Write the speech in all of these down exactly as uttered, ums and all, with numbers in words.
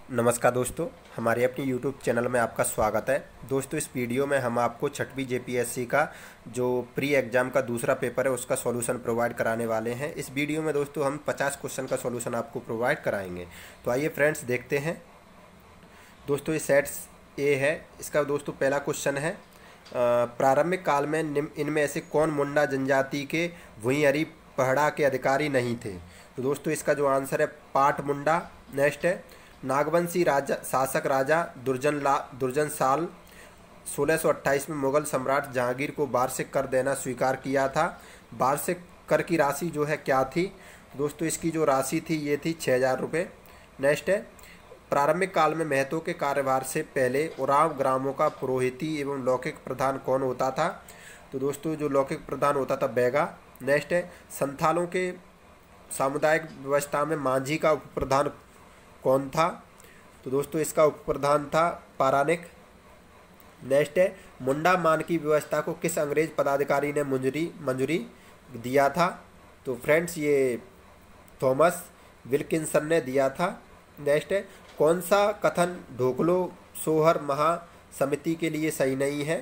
नमस्कार दोस्तों, हमारे अपनी यूट्यूब चैनल में आपका स्वागत है। दोस्तों, इस वीडियो में हम आपको छठवीं जेपीएससी का जो प्री एग्ज़ाम का दूसरा पेपर है उसका सॉल्यूशन प्रोवाइड कराने वाले हैं। इस वीडियो में दोस्तों हम पचास क्वेश्चन का सॉल्यूशन आपको प्रोवाइड कराएंगे। तो आइए फ्रेंड्स देखते हैं। दोस्तों ये सेट्स ए है। इसका दोस्तों पहला क्वेश्चन है, प्रारंभिक काल में इनमें ऐसे कौन मुंडा जनजाति के भुइंअरी पहड़ा के अधिकारी नहीं थे। तो दोस्तों इसका जो आंसर है पाट मुंडा। नेक्स्ट है, नागवंशी राजा शासक राजा दुर्जन ला दुर्जन साल सोलह सौ अट्ठाईस में मुगल सम्राट जहांगीर को वार्षिक कर देना स्वीकार किया था। वार्षिक कर की राशि जो है क्या थी। दोस्तों इसकी जो राशि थी ये थी छः हज़ार रुपये। नेक्स्ट है, प्रारंभिक काल में महतो के कार्यभार से पहले उरांव ग्रामों का पुरोहिती एवं लौकिक प्रधान कौन होता था। तो दोस्तों जो लौकिक प्रधान होता था बैगा। नेक्स्ट है, संथालों के सामुदायिक व्यवस्था में मांझी का उप प्रधान कौन था। तो दोस्तों इसका उप प्रधान था पारानिक। नेक्स्ट है, मुंडा मान की व्यवस्था को किस अंग्रेज पदाधिकारी ने मंजूरी मंजूरी दिया था। तो फ्रेंड्स ये थॉमस विल्किंसन ने दिया था। नेक्स्ट है, कौन सा कथन ढोकलो सोहर महासमिति के लिए सही नहीं है।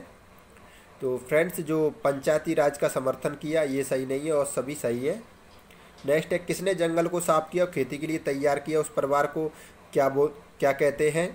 तो फ्रेंड्स जो पंचायती राज का समर्थन किया ये सही नहीं है और सभी सही है। नेक्स्ट है, किसने जंगल को साफ किया और खेती के लिए तैयार किया, उस परिवार को क्या बोल क्या कहते हैं।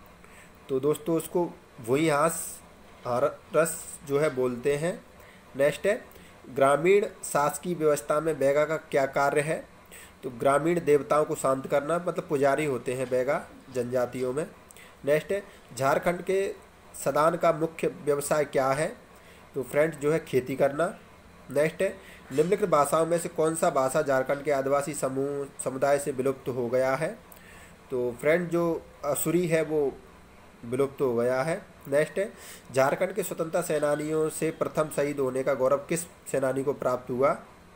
तो दोस्तों उसको भुइंहास हारस जो है बोलते हैं। नेक्स्ट है, ग्रामीण शासकीय व्यवस्था में बैगा का क्या कार्य है। तो ग्रामीण देवताओं को शांत करना, मतलब पुजारी होते हैं बैगा जनजातियों में। नेक्स्ट है, झारखंड के सदान का मुख्य व्यवसाय क्या है। तो फ्रेंड्स जो है खेती करना। नेक्स्ट है, निम्नलिखित भाषाओं में से कौन सा भाषा झारखंड के आदिवासी समूह समुदाय से विलुप्त हो गया है। तो फ्रेंड जो असुरी है वो विलुप्त हो गया है। नेक्स्ट है, झारखंड के स्वतंत्रता सेनानियों से प्रथम शहीद होने का गौरव किस सेनानी को प्राप्त हुआ।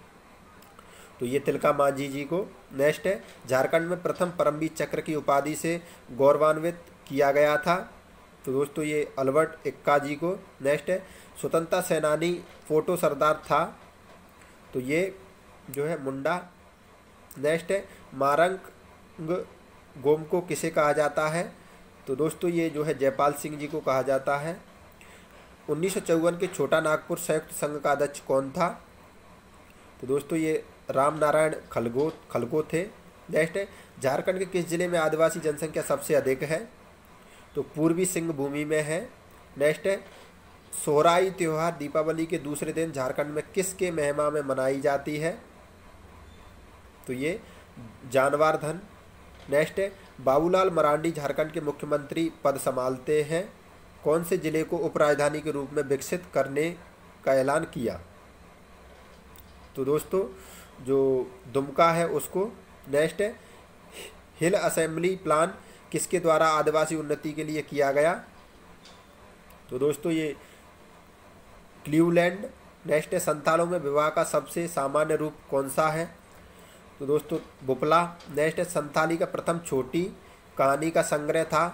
तो ये तिलका मांझी जी को। नेक्स्ट है, झारखंड में प्रथम परमवीर चक्र की उपाधि से गौरवान्वित किया गया था। तो दोस्तों ये अल्बर्ट एक्का जी को। नेक्स्ट है, स्वतंत्रता सेनानी फोटो सरदार था। तो ये जो है मुंडा। नेक्स्ट है, मारंग गोम को किसे कहा जाता है। तो दोस्तों ये जो है जयपाल सिंह जी को कहा जाता है। उन्नीस सौ चौवन के छोटा नागपुर संयुक्त संघ का अध्यक्ष कौन था। तो दोस्तों ये राम नारायण खलगो खलगो थे। नेक्स्ट है, झारखंड के किस जिले में आदिवासी जनसंख्या सबसे अधिक है। तो पूर्वी सिंहभूमि में है। नेक्स्ट है, सोहराई त्यौहार दीपावली के दूसरे दिन झारखंड में किसके महिमा में मनाई जाती है। तो ये जानवर धन। नेक्स्ट है, बाबूलाल मरांडी झारखंड के मुख्यमंत्री पद संभालते हैं। कौन से जिले को उपराजधानी के रूप में विकसित करने का ऐलान किया। तो दोस्तों जो दुमका है उसको। नेक्स्ट है, हिल असेंबली प्लान किसके द्वारा आदिवासी उन्नति के लिए किया गया। तो दोस्तों ये क्लीवलैंड। नेक्स्ट है, संथालों में विवाह का सबसे सामान्य रूप कौन सा है। तो दोस्तों बुपला। नेक्स्ट है, संथाली का प्रथम छोटी कहानी का संग्रह था।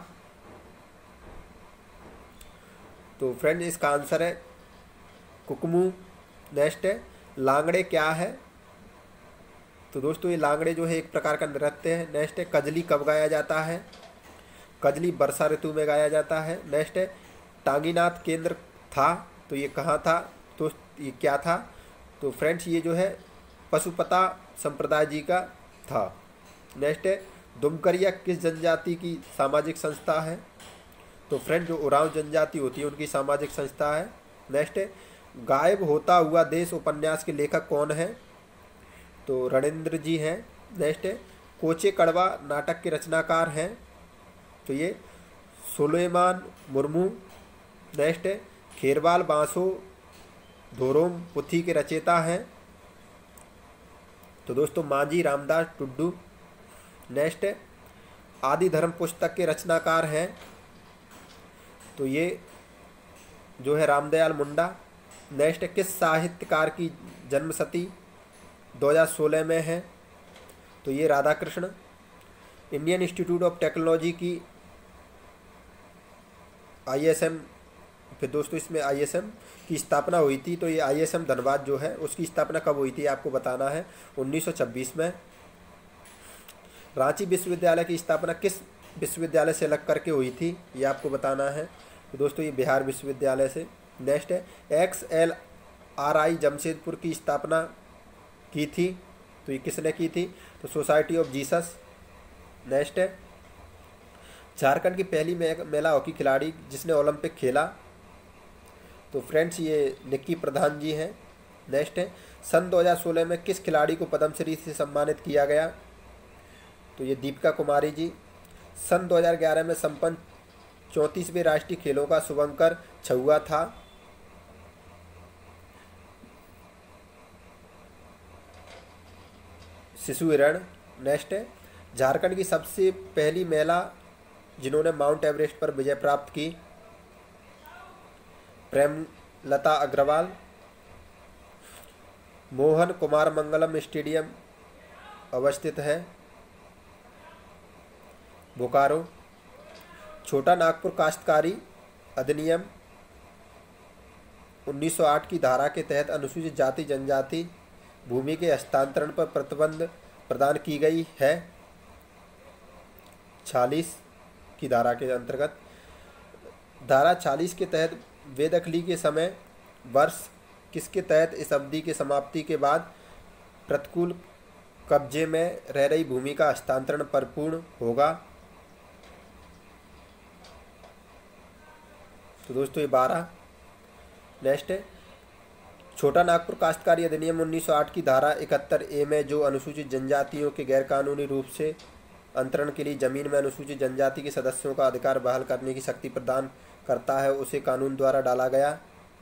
तो फ्रेंड इसका आंसर है कुकमू। नेक्स्ट है, लांगड़े क्या है। तो दोस्तों ये लांगड़े जो है एक प्रकार का नृत्य है। नेक्स्ट है, कजली कब गाया जाता है। कजली वर्षा ऋतु में गाया जाता है। नेक्स्ट है, टांगीनाथ केंद्र था। तो ये कहाँ था। तो ये क्या था। तो फ्रेंड्स ये जो है पशुपता संप्रदाय जी का था। नेक्स्ट है, दुमकरिया किस जनजाति की सामाजिक संस्था है। तो फ्रेंड जो उरांव जनजाति होती है उनकी सामाजिक संस्था है। नेक्स्ट है, गायब होता हुआ देश उपन्यास के लेखक कौन है। तो रणेंद्र जी हैं। नेक्स्ट है, कोचे कड़वा नाटक के रचनाकार हैं। तो ये सुलेमान मुर्मू। नेक्स्ट है, खेरवाल बांसो धोरोम पुथी के रचयिता हैं। तो दोस्तों मांझी रामदास टुड्डू। नेक्स्ट है, आदि धर्म पुस्तक के रचनाकार हैं। तो ये जो है रामदयाल मुंडा। नेक्स्ट है, किस साहित्यकार की जन्मशती दो हज़ार सोलह में है। तो ये Radhakrishna. Indian Institute of Technology की आईएसएम, फिर दोस्तों इसमें आईएसएम की स्थापना हुई थी। तो ये आईएसएम धनबाद जो है उसकी स्थापना कब हुई थी आपको बताना है। उन्नीस सौ छब्बीस में। रांची विश्वविद्यालय की स्थापना किस विश्वविद्यालय से अलग करके हुई थी, ये आपको बताना है। तो दोस्तों ये बिहार विश्वविद्यालय से। नेक्स्ट है X L R I Jamshedpur की स्थापना की थी, तो ये किसने की थी? तो सोसाइटी ऑफ जीसस। नेक्स्ट है झारखंड की पहली महिला हॉकी खिलाड़ी जिसने ओलंपिक खेला, तो फ्रेंड्स ये निक्की प्रधान जी हैं। नेक्स्ट है सन दो हज़ार सोलह में किस खिलाड़ी को पद्मश्री से सम्मानित किया गया? तो ये दीपिका कुमारी जी। सन दो हज़ार ग्यारह में संपन्न चौंतीसवें राष्ट्रीय खेलों का शुभंकर छुआ था। शिशु हिरण। नेक्स्ट है झारखंड की सबसे पहली महिला जिन्होंने माउंट एवरेस्ट पर विजय प्राप्त की, प्रेमलता अग्रवाल। मोहन कुमार मंगलम स्टेडियम अवस्थित है बोकारो। छोटा नागपुर काश्तकारी अधिनियम उन्नीस सौ आठ की धारा के तहत अनुसूचित जाति जनजाति भूमि के हस्तांतरण पर प्रतिबंध प्रदान की गई है, छियालीस की धारा के अंतर्गत। धारा छियालीस के तहत बेदखली के समय वर्ष किसके तहत इस अवधि की समाप्ति के बाद प्रतिकूल कब्जे में रह रही भूमि का हस्तांतरण परिपूर्ण होगा? तो दोस्तों ये बारह। नेक्स्ट है छोटा नागपुर काश्तकारी अधिनियम उन्नीस सौ आठ की धारा इकहत्तर ए में जो अनुसूचित जनजातियों के गैरकानूनी रूप से अंतरण के लिए जमीन में अनुसूचित जनजाति के सदस्यों का अधिकार बहाल करने की शक्ति प्रदान करता है, उसे कानून द्वारा डाला गया।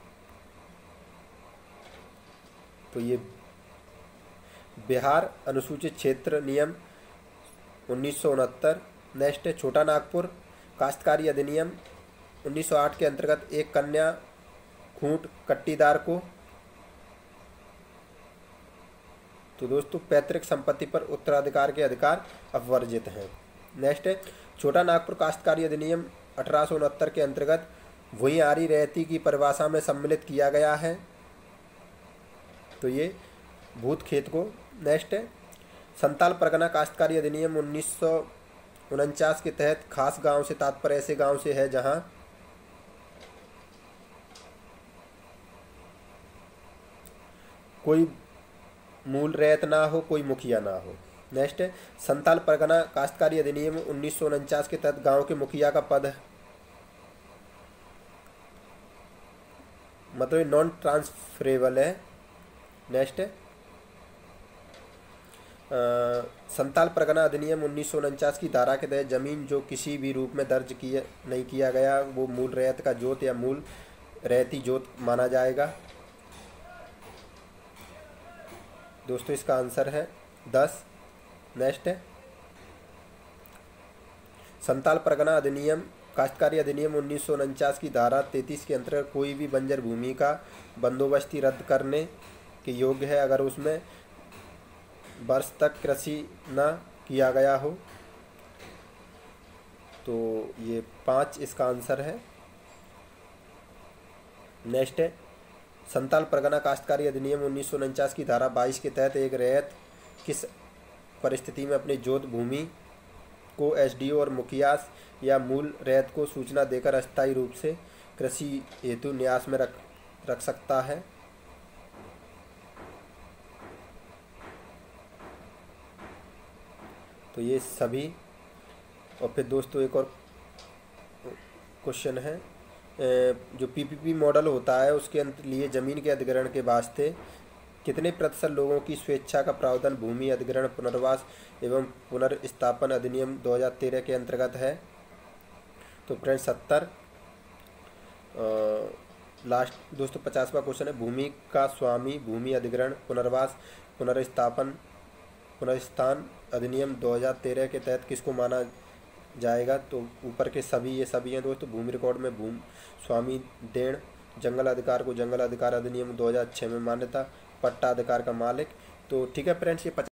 तो ये बिहार अनुसूचित क्षेत्र नियम उन्नीस सौ उनहत्तर। नेक्स्ट है छोटा नागपुर काश्तकारी अधिनियम उन्नीस सौ आठ के अंतर्गत एक कन्या खूंट कट्टीदार को, तो दोस्तों पैतृक संपत्ति पर उत्तराधिकार के अधिकार अपवर्जित हैं। नेक्स्ट है छोटा नागपुर काश्तकारी अधिनियम अठारह सौ उनहत्तर के अंतर्गत भूइयारी रहती की परिभाषा में सम्मिलित किया गया है, तो ये भूत खेत को। नेक्स्ट है संताल परगना काश्तकारी अधिनियम उन्नीस सौ उनचास के तहत खास गांव से तात्पर्य ऐसे गांव से है जहां कोई मूल रैयत ना हो, कोई मुखिया ना हो। नेक्स्ट है संताल परगना काश्तकारी अधिनियम उन्नीस सौ उनचास के तहत गांव के मुखिया का पद मतलब नॉन ट्रांसफरेबल है। नेक्स्ट है संताल परगना अधिनियम उन्नीस सौ उनचास की धारा के तहत जमीन जो किसी भी रूप में दर्ज किया नहीं किया गया वो मूल रैयत का जोत या मूल रैयती जोत माना जाएगा। दोस्तों इसका आंसर है दस। नेक्स्ट है संताल परगना अधिनियम काश्तकारी अधिनियम उन्नीस सौ उनचास की धारा तैंतीस के अंतर्गत कोई भी बंजर भूमि का बंदोबस्ती रद्द करने के योग्य है अगर उसमें वर्ष तक कृषि न किया गया हो, तो ये पाँच इसका आंसर है। नेक्स्ट है संताल परगना काश्तकारी अधिनियम उन्नीस सौ उनचास की धारा बाईस के तहत एक रैयत किस परिस्थिति में अपनी जोत भूमि को एसडीओ और मुखिया या मूल रैयत को सूचना देकर अस्थायी रूप से कृषि हेतु न्यास में रख रख सकता है? तो ये सभी। और फिर दोस्तों एक और क्वेश्चन है जो पीपीपी मॉडल होता है उसके लिए ज़मीन के अधिग्रहण के वास्ते कितने प्रतिशत लोगों की स्वेच्छा का प्रावधान भूमि अधिग्रहण पुनर्वास एवं पुनर्स्थापन अधिनियम दो हज़ार तेरह के अंतर्गत है? तो फ्रेंड सत्तर। लास्ट दोस्तों पचासवां क्वेश्चन है भूमि का स्वामी भूमि अधिग्रहण पुनर्वास पुनर्स्थापन पुनर्स्थान अधिनियम दो हज़ार तेरह के तहत किसको माना जाएगा? तो ऊपर के सभी ये सभी हैं दोस्तों। भूमि रिकॉर्ड में भूमि स्वामी देण, जंगल अधिकार को जंगल अधिकार अधिनियम दो हज़ार छह में मान्यता, पट्टा अधिकार का मालिक। तो ठीक है फ्रेंड्स ये